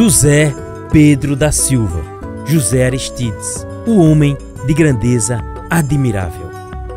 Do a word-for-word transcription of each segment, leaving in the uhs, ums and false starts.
José Pedro da Silva, José Aristides, o homem de grandeza admirável.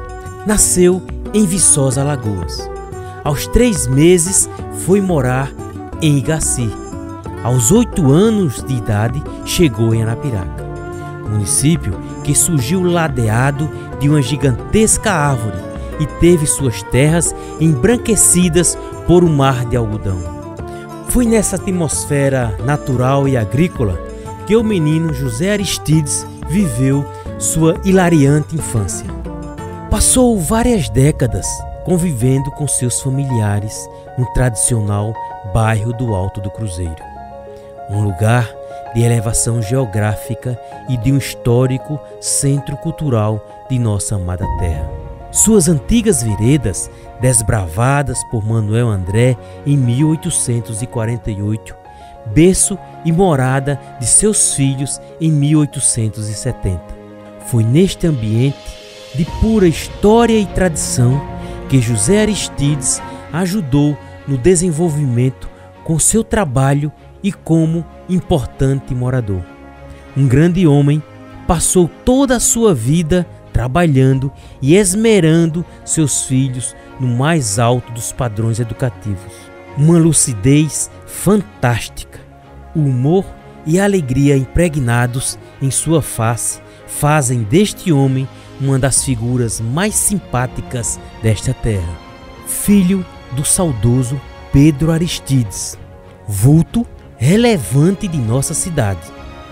Nasceu em Viçosa, Alagoas. Aos três meses foi morar em Igaci. Aos oito anos de idade chegou em Arapiraca, município que surgiu ladeado de uma gigantesca árvore e teve suas terras embranquecidas por um mar de algodão. Foi nessa atmosfera natural e agrícola que o menino José Aristides viveu sua hilariante infância. Passou várias décadas convivendo com seus familiares no tradicional bairro do Alto do Cruzeiro, um lugar de elevação geográfica e de um histórico centro cultural de nossa amada terra. Suas antigas veredas, desbravadas por Manuel André em mil oitocentos e quarenta e oito, berço e morada de seus filhos em mil oitocentos e setenta. Foi neste ambiente de pura história e tradição que José Aristides ajudou no desenvolvimento com seu trabalho e como importante morador. Um grande homem passou toda a sua vida trabalhando e esmerando seus filhos no mais alto dos padrões educativos. Uma lucidez fantástica, o humor e a alegria impregnados em sua face fazem deste homem uma das figuras mais simpáticas desta terra. Filho do saudoso Pedro Aristides, vulto relevante de nossa cidade.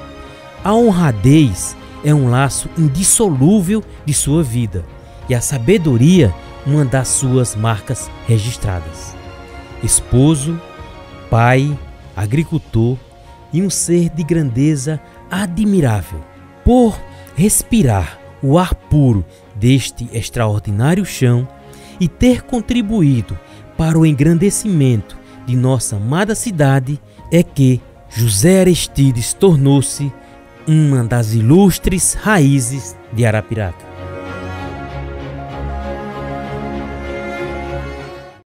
A honradez é um laço indissolúvel de sua vida e a sabedoria uma das suas marcas registradas. Esposo, pai, agricultor e um ser de grandeza admirável. Por respirar o ar puro deste extraordinário chão e ter contribuído para o engrandecimento de nossa amada cidade, é que José Aristides tornou-se uma das ilustres raízes de Arapiraca.